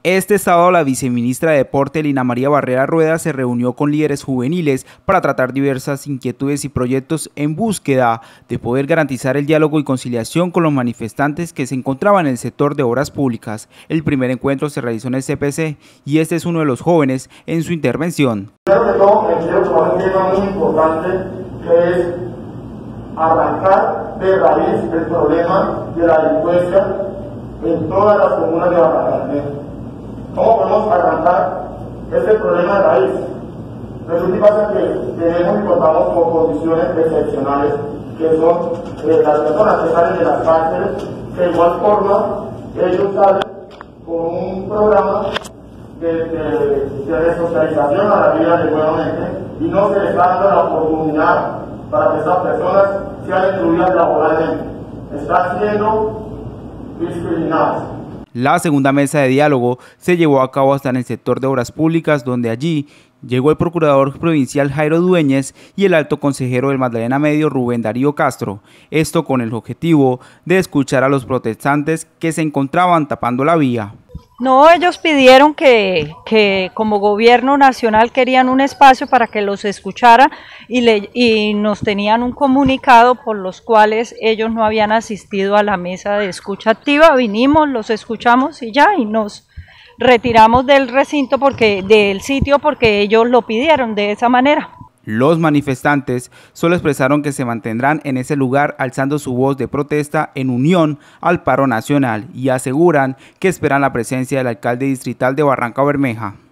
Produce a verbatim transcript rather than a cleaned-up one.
Este sábado la viceministra de Deporte, Lina María Barrera Rueda, se reunió con líderes juveniles para tratar diversas inquietudes y proyectos en búsqueda de poder garantizar el diálogo y conciliación con los manifestantes que se encontraban en el sector de obras públicas. El primer encuentro se realizó en el C P C y este es uno de los jóvenes en su intervención. Primero que todo, me quiero tomar un tema muy importante que es arrancar de raíz el problema de la delincuencia en todas las comunas de Barranca. ¿Cómo podemos arrancar este problema de raíz? Resulta y pasa que tenemos y contamos con condiciones excepcionales, que son eh, las personas que salen de las cárceles, de igual forma ellos salen con un programa de, de, de resocialización a la vida de nuevamente y no se les da dando la oportunidad para que estas personas sean incluidas laboralmente. Están siendo discriminadas. La segunda mesa de diálogo se llevó a cabo hasta en el sector de obras públicas, donde allí llegó el procurador provincial Jairo Dueñez y el alto consejero del Magdalena Medio Rubén Darío Castro, esto con el objetivo de escuchar a los protestantes que se encontraban tapando la vía. No, ellos pidieron que, que como gobierno nacional querían un espacio para que los escuchara y, le, y nos tenían un comunicado por los cuales ellos no habían asistido a la mesa de escucha activa. Vinimos, los escuchamos y ya, y nos retiramos del recinto, porque del sitio, porque ellos lo pidieron de esa manera. Los manifestantes solo expresaron que se mantendrán en ese lugar alzando su voz de protesta en unión al paro nacional y aseguran que esperan la presencia del alcalde distrital de Barranca Bermeja.